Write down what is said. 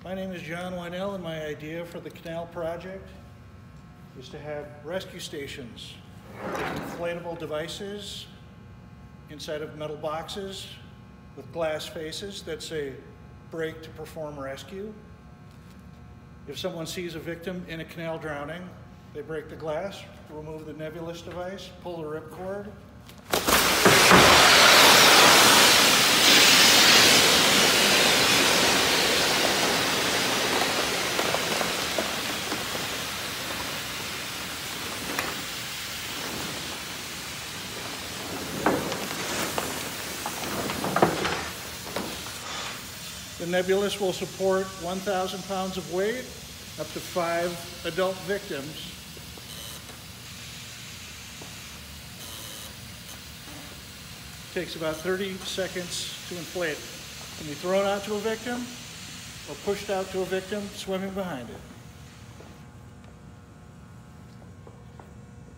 My name is John Wynell, and my idea for the canal project is to have rescue stations with inflatable devices inside of metal boxes with glass faces that say "break to perform rescue." If someone sees a victim in a canal drowning, they break the glass, remove the Nebulus device, pull the ripcord. The Nebulus will support 1,000 pounds of weight, up to 5 adult victims. It takes about 30 seconds to inflate. It can be thrown out to a victim or pushed out to a victim swimming behind it.